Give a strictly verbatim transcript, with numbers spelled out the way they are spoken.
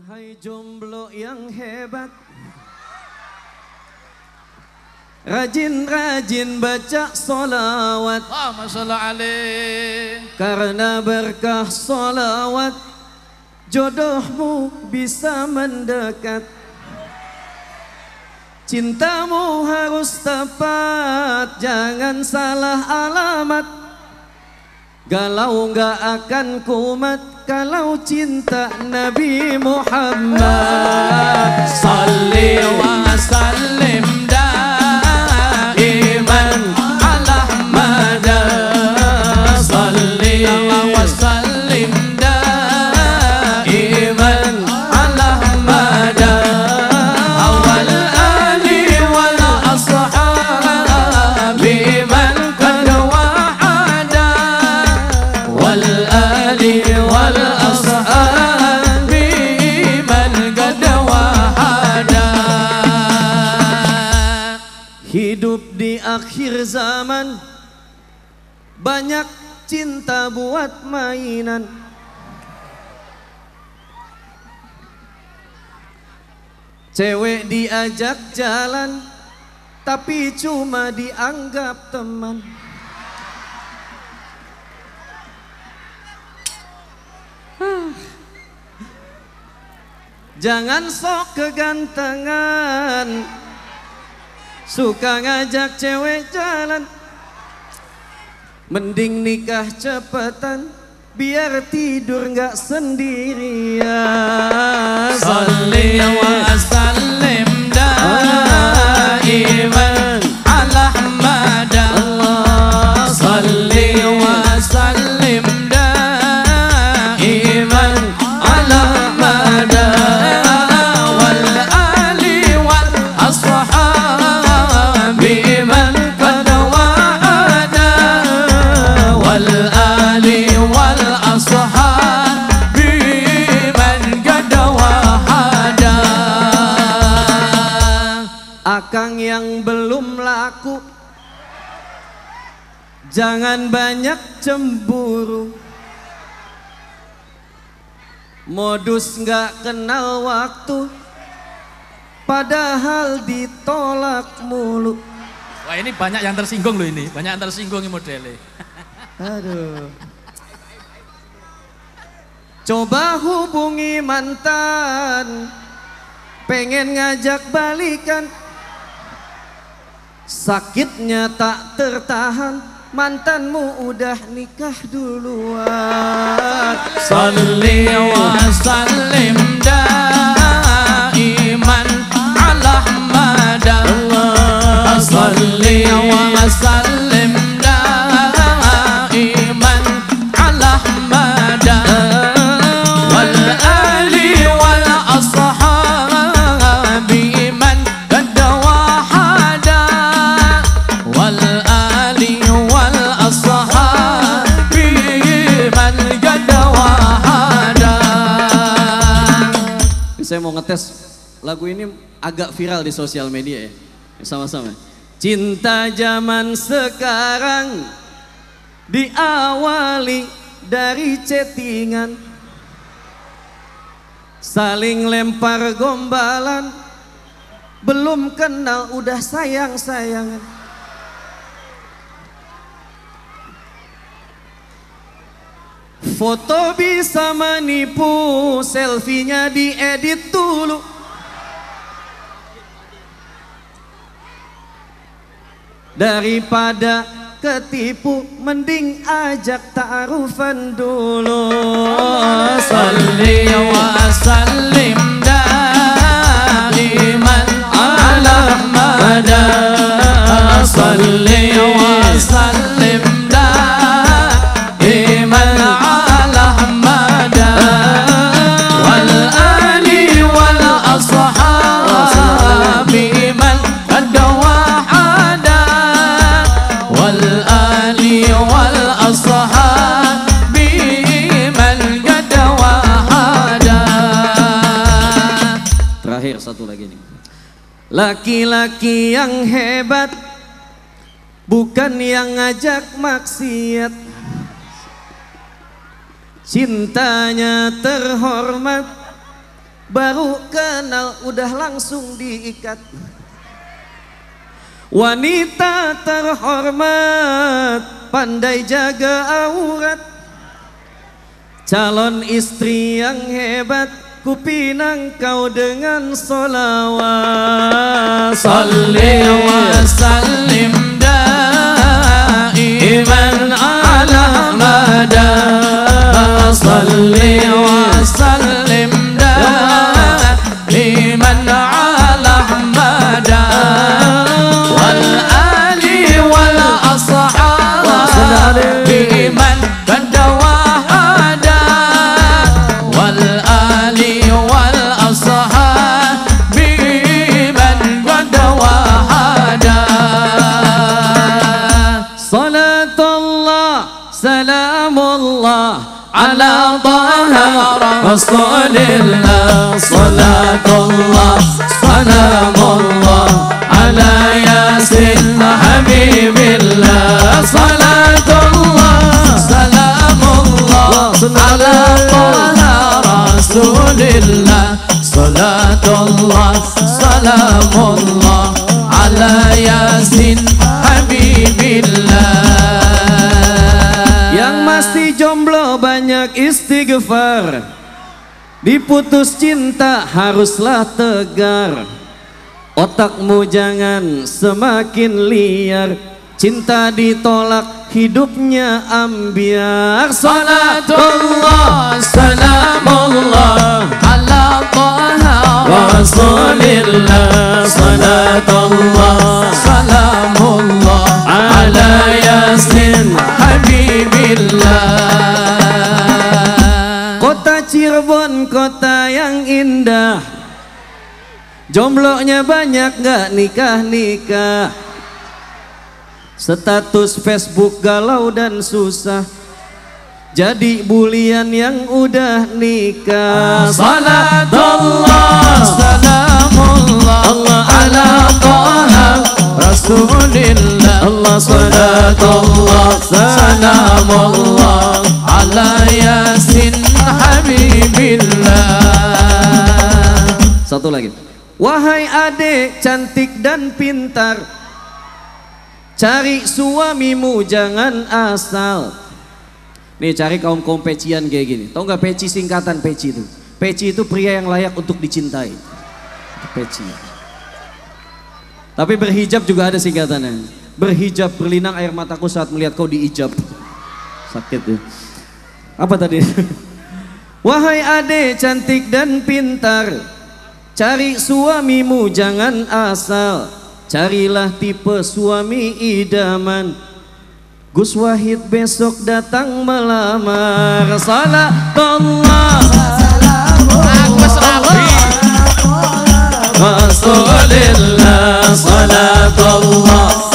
Wahai jomblo yang hebat, rajin-rajin baca solawat. Allahumma sholli alaih. Karena berkah solawat, jodohmu bisa mendekat. Cintamu harus tepat, jangan salah alamat. Galau gak akan kumat kalau cinta Nabi Muhammad. Salli wa sallim daiman ala Ahmad. Salli wa sallim daiman ala Ahmad. Awal ali wal ashabi man qad wa'ada. Wal ali wal ashabi man qad wa'ada. Hidup di akhir zaman, banyak cinta buat mainan. Cewek diajak jalan, tapi cuma dianggap teman. Jangan sok kegantengan, suka ngajak cewek jalan. Mending nikah cepetan, biar tidur nggak sendirian. Salli wa sallim daiman ala Ahmad. Salli wa sallim daiman ala Ahmad. Wal ali wal ashabi man qad wa'ada. Wal ali wal ashabi man qad wa'ada. Akang yang belum laku, jangan banyak cemburu. Modus nggak kenal waktu, padahal ditolak mulu. Wah, ini banyak yang tersinggung loh ini, banyak yang tersinggung ini modelnya. Aduh. Coba hubungi mantan, pengen ngajak balikan. Sakitnya tak tertahan, mantanmu udah nikah duluan. Salli wa sallim daiman ala Ahmad. Salli wa sallim daiman ala Ahmad. Wal ali wal ashabi man qad wa'ada. Wal ali wal ashabi man qad wa'ada. Saya mau ngetes lagu ini agak viral di sosial media ya. Sama-sama. Cinta zaman sekarang diawali dari chattingan, saling lempar gombalan, belum kenal udah sayang-sayangan. Foto bisa menipu, selfie-nya diedit dulu. Daripada ketipu, mending ajak ta'arufan dulu. Salli wa sallim daiman ala Ahmad. Salli wa sallim daiman ala Ahmad. Wal ali wal ashabi man qad wa'ada. Wal ali wal ashabi man qad wa'ada. Terakhir satu lagi nih. Laki-laki yang hebat bukan yang ngajak maksiat, cintanya terhormat baru kenal udah langsung diikat. Wanita terhormat, pandai jaga aurat, calon istri yang hebat, kupinang kau dengan solawat. Salli wa sallim daiman ala mada, salli wa sallim daiman ala mada, wal ali wal ashab biman kadawahada, wal ali wal ashab biman kadawahada. Salatullah salamullah ala taha rasulillah, salatullah salamullah ala yasin habibillah, salatullah salamullah ala taha rasulillah, salatullah salamullah ala yasin habibillah. Yang masih jomblo banyak istighfar, diputus cinta haruslah tegar, otakmu jangan semakin liar, cinta ditolak hidupnya ambiar. Salatullah salamullah ala taha rasulillah, salatullah salamullah ala yasin habibillah. Kota Cirebon kota yang indah, jomblonya banyak gak nikah-nikah, status Facebook galau dan susah, jadi bulian yang udah nikah. Salatullah salamullah Allah ala taha rasulillah, Allah salatullah salamullah ala yasin habibillah. Satu lagi. Wahai adik cantik dan pintar, cari suamimu jangan asal. Nih cari kaum kaum pecian kayak gini. Tahu nggak peci singkatan peci itu? Peci itu pria yang layak untuk dicintai. Peci. Tapi berhijab juga ada singkatannya. Berhijab berlinang air mataku saat melihat kau diijab. Sakit ya. Apa tadi? Wahai adik cantik dan pintar, cari suamimu jangan asal, carilah tipe suami idaman. Gus Wahid besok datang melamar. Salatullah Rasulillah, salatullah